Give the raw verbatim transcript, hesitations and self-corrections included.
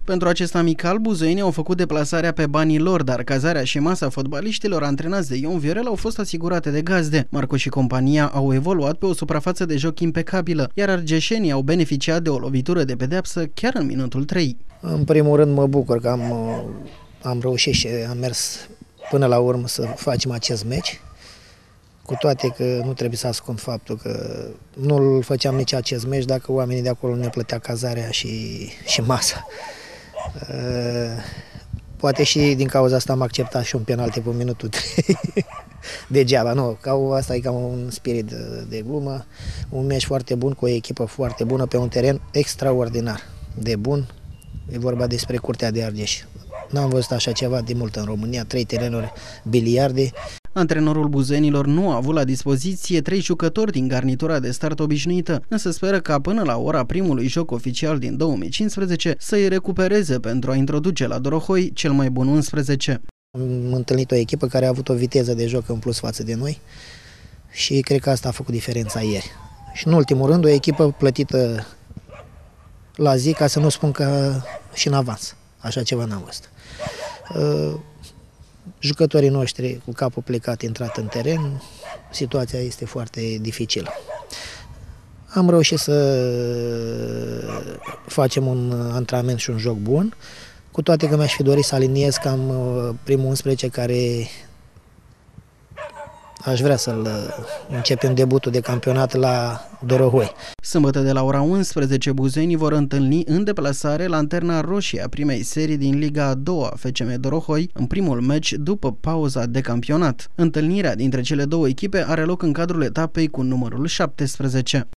Pentru acest amical, buzoienii au făcut deplasarea pe banii lor, dar cazarea și masa fotbaliștilor antrenați de Ion Viorel au fost asigurate de gazde. Marco și compania au evoluat pe o suprafață de joc impecabilă, iar argeșenii au beneficiat de o lovitură de pedeapsă chiar în minutul trei. În primul rând mă bucur că am, am reușit și am mers până la urmă să facem acest meci, cu toate că nu trebuie să ascund faptul că nu-l făceam nici acest meci dacă oamenii de acolo ne plătea cazarea și, și masa. Poate și din cauza asta am acceptat și un penalti pe minutul trei. Degeaba, nu, ca asta e ca un spirit de, de glumă, un meci foarte bun cu o echipă foarte bună pe un teren extraordinar de bun. E vorba despre Curtea de Argeș. N-am văzut așa ceva de mult în România, trei terenuri biliarde. Antrenorul buzoienilor nu a avut la dispoziție trei jucători din garnitura de start obișnuită, însă speră ca până la ora primului joc oficial din două mii cincisprezece să îi recupereze pentru a introduce la Dorohoi cel mai bun unsprezece. Am întâlnit o echipă care a avut o viteză de joc în plus față de noi și cred că asta a făcut diferența ieri. Și în ultimul rând o echipă plătită la zi, ca să nu spun că și în avans. Așa ceva n-am văzut. Jucătorii noștri cu capul plecat intrat în teren, situația este foarte dificilă. Am reușit să facem un antrenament și un joc bun, cu toate că mi-aș fi dorit să aliniez cam primul unsprezece care aș vrea să-l începem debutul de campionat la Dorohoi. Sâmbătă de la ora unsprezece, buzoienii vor întâlni în deplasare Lanterna Roșie a primei serii din Liga a doua F C M Dorohoi, în primul meci după pauza de campionat. Întâlnirea dintre cele două echipe are loc în cadrul etapei cu numărul șaptesprezece.